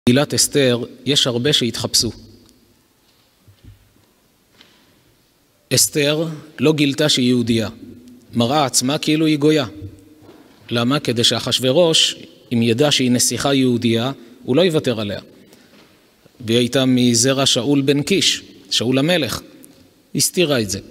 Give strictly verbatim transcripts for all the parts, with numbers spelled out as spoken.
במגילת אסתר יש הרבה שהתחפשו. אסתר לא גילתה שהיא יהודייה, מראה עצמה כאילו היא גויה. למה? כדי שאחשוורוש, אם ידע שהיא נסיכה יהודייה, הוא לא יוותר עליה. והיא הייתה מזרע שאול בן קיש, שאול המלך, הסתירה את זה.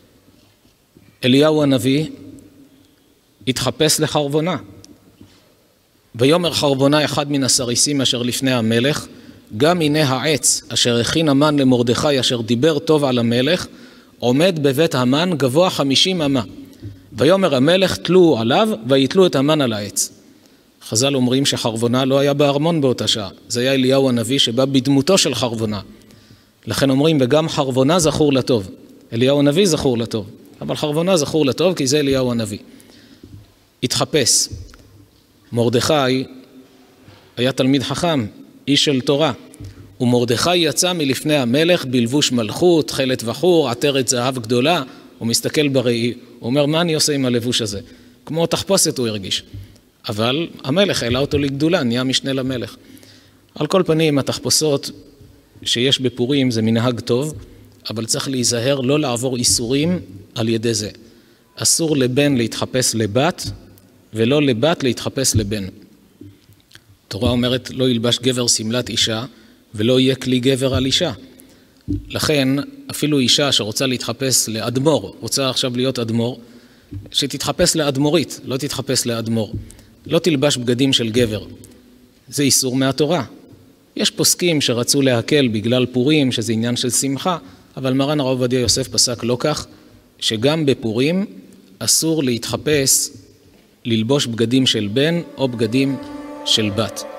אליהו הנביא התחפש לחרבונה. ויאמר חרבונה אחד מן הסריסים אשר לפני המלך, גם הנה העץ אשר הכין המן למרדכי אשר דיבר טוב על המלך, עומד בבית המן גבוה חמישים אמה. ויאמר המלך תלו עליו ויתלו את המן על העץ. חז"ל אומרים שחרבונה לא היה בארמון באותה שעה. זה היה אליהו הנביא שבא בדמותו של חרבונה. לכן אומרים וגם חרבונה זכור לטוב. אליהו הנביא זכור לטוב. אבל חרבונה זכור לטוב כי זה אליהו הנביא. התחפש. מרדכי היה תלמיד חכם, איש של תורה. ומרדכי יצא מלפני המלך בלבוש מלכות, תכלת בחור, עטרת זהב גדולה. הוא מסתכל בראי, הוא אומר מה אני עושה עם הלבוש הזה? כמו תחפושת הוא הרגיש. אבל המלך העלה אותו לגדולה, נהיה משנה למלך. על כל פנים, התחפושות שיש בפורים זה מנהג טוב, אבל צריך להיזהר לא לעבור איסורים על ידי זה. אסור לבן להתחפש לבת, ולא לבת להתחפש לבן. התורה אומרת לא ילבש גבר סמלת אישה, ולא יהיה כלי גבר על אישה. לכן, אפילו אישה שרוצה להתחפש לאדמו"ר, רוצה עכשיו להיות אדמו"ר, שתתחפש לאדמו"רית, לא תתחפש לאדמו"ר. לא תלבש בגדים של גבר. זה איסור מהתורה. יש פוסקים שרצו להקל בגלל פורים, שזה עניין של שמחה, אבל מרן הרב עובדיה יוסף פסק לא כך, שגם בפורים אסור להתחפש, ללבוש בגדים של בן או בגדים של בת.